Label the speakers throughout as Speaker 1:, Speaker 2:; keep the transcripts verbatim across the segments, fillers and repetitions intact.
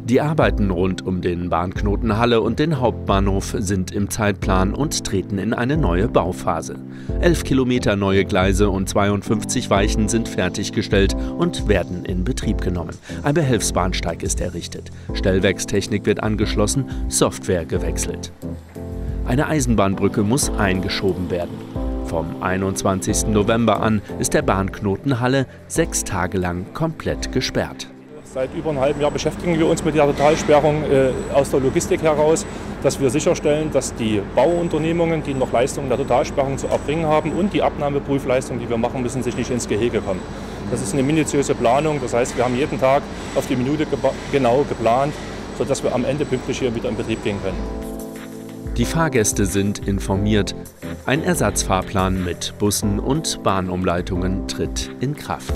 Speaker 1: Die Arbeiten rund um den Bahnknoten Halle und den Hauptbahnhof sind im Zeitplan und treten in eine neue Bauphase. Elf Kilometer neue Gleise und zweiundfünfzig Weichen sind fertiggestellt und werden in Betrieb genommen. Ein Behelfsbahnsteig ist errichtet. Stellwerkstechnik wird angeschlossen, Software gewechselt. Eine Eisenbahnbrücke muss eingeschoben werden. Vom einundzwanzigsten November an ist der Bahnknoten Halle sechs Tage lang komplett gesperrt.
Speaker 2: Seit über einem halben Jahr beschäftigen wir uns mit der Totalsperrung äh, aus der Logistik heraus, dass wir sicherstellen, dass die Bauunternehmungen, die noch Leistungen der Totalsperrung zu erbringen haben, und die Abnahmeprüfleistungen, die wir machen müssen, sich nicht ins Gehege kommen. Das ist eine minutiöse Planung, das heißt, wir haben jeden Tag auf die Minute genau geplant, sodass wir am Ende pünktlich hier wieder in Betrieb gehen können.
Speaker 1: Die Fahrgäste sind informiert. Ein Ersatzfahrplan mit Bussen und Bahnumleitungen tritt in Kraft.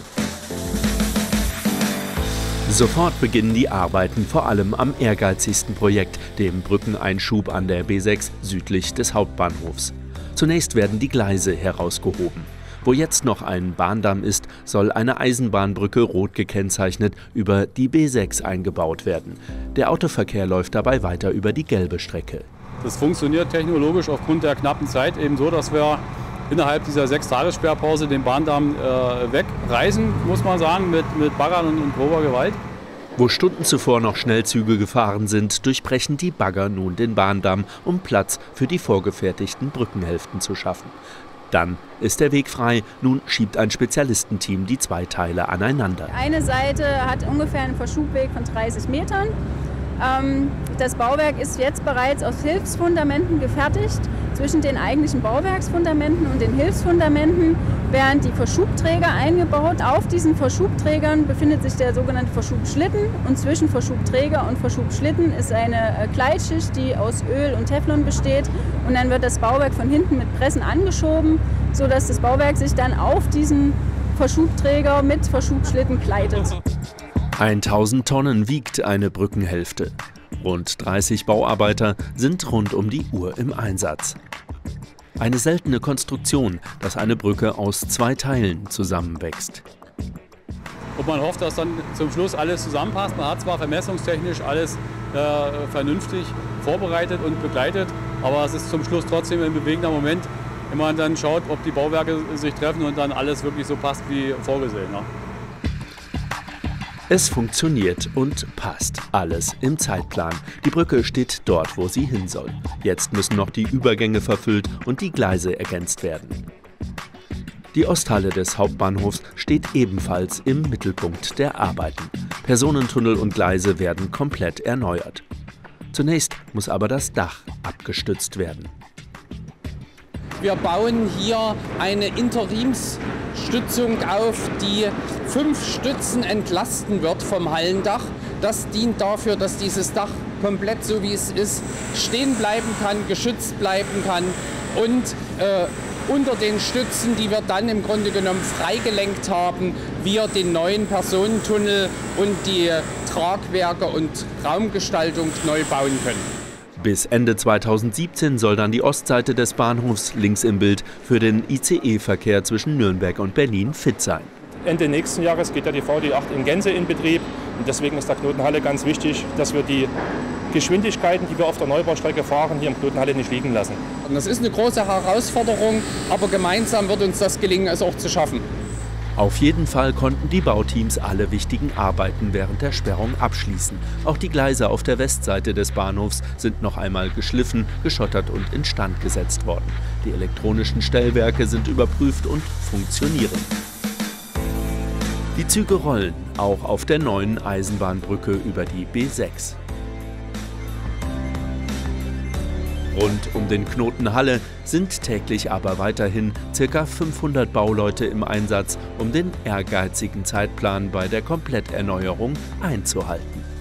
Speaker 1: Sofort beginnen die Arbeiten, vor allem am ehrgeizigsten Projekt, dem Brückeneinschub an der B sechs südlich des Hauptbahnhofs. Zunächst werden die Gleise herausgehoben. Wo jetzt noch ein Bahndamm ist, soll eine Eisenbahnbrücke rot gekennzeichnet über die B sechs eingebaut werden. Der Autoverkehr läuft dabei weiter über die gelbe Strecke.
Speaker 3: Das funktioniert technologisch aufgrund der knappen Zeit eben so, dass wir innerhalb dieser Sechs-Tages-Sperrpause den Bahndamm äh, wegreißen, muss man sagen, mit, mit Baggern und, und grober Gewalt.
Speaker 1: Wo Stunden zuvor noch Schnellzüge gefahren sind, durchbrechen die Bagger nun den Bahndamm, um Platz für die vorgefertigten Brückenhälften zu schaffen. Dann ist der Weg frei. Nun schiebt ein Spezialistenteam die zwei Teile aneinander.
Speaker 4: Eine Seite hat ungefähr einen Verschubweg von dreißig Metern. Das Bauwerk ist jetzt bereits aus Hilfsfundamenten gefertigt. Zwischen den eigentlichen Bauwerksfundamenten und den Hilfsfundamenten werden die Verschubträger eingebaut. Auf diesen Verschubträgern befindet sich der sogenannte Verschubschlitten. Und zwischen Verschubträger und Verschubschlitten ist eine Gleitschicht, die aus Öl und Teflon besteht. Und dann wird das Bauwerk von hinten mit Pressen angeschoben, sodass das Bauwerk sich dann auf diesen Verschubträger mit Verschubschlitten gleitet.
Speaker 1: tausend Tonnen wiegt eine Brückenhälfte. Rund dreißig Bauarbeiter sind rund um die Uhr im Einsatz. Eine seltene Konstruktion, dass eine Brücke aus zwei Teilen zusammenwächst.
Speaker 3: Und man hofft, dass dann zum Schluss alles zusammenpasst. Man hat zwar vermessungstechnisch alles äh, vernünftig vorbereitet und begleitet, aber es ist zum Schluss trotzdem ein bewegender Moment, wenn man dann schaut, ob die Bauwerke sich treffen und dann alles wirklich so passt wie vorgesehen. Ne?
Speaker 1: Es funktioniert und passt alles im Zeitplan. Die Brücke steht dort, wo sie hin soll. Jetzt müssen noch die Übergänge verfüllt und die Gleise ergänzt werden. Die Osthalle des Hauptbahnhofs steht ebenfalls im Mittelpunkt der Arbeiten. Personentunnel und Gleise werden komplett erneuert. Zunächst muss aber das Dach abgestützt werden.
Speaker 5: Wir bauen hier eine Interimsstützung auf, die fünf Stützen entlasten wird vom Hallendach. Das dient dafür, dass dieses Dach komplett so wie es ist stehen bleiben kann, geschützt bleiben kann und äh, unter den Stützen, die wir dann im Grunde genommen freigelenkt haben, wir den neuen Personentunnel und die Tragwerke und Raumgestaltung neu bauen können.
Speaker 1: Bis Ende zweitausendsiebzehn soll dann die Ostseite des Bahnhofs links im Bild für den I C E-Verkehr zwischen Nürnberg und Berlin fit sein.
Speaker 2: Ende nächsten Jahres geht ja die V D acht in Gänze in Betrieb. Und deswegen ist der Knotenhalle ganz wichtig, dass wir die Geschwindigkeiten, die wir auf der Neubaustrecke fahren, hier im Knotenhalle nicht liegen lassen.
Speaker 5: Das ist eine große Herausforderung, aber gemeinsam wird uns das gelingen, es auch zu schaffen.
Speaker 1: Auf jeden Fall konnten die Bauteams alle wichtigen Arbeiten während der Sperrung abschließen. Auch die Gleise auf der Westseite des Bahnhofs sind noch einmal geschliffen, geschottert und instand gesetzt worden. Die elektronischen Stellwerke sind überprüft und funktionieren. Die Züge rollen, auch auf der neuen Eisenbahnbrücke über die B sechs. Rund um den Knoten Halle sind täglich aber weiterhin ca. fünfhundert Bauleute im Einsatz, um den ehrgeizigen Zeitplan bei der Kompletterneuerung einzuhalten.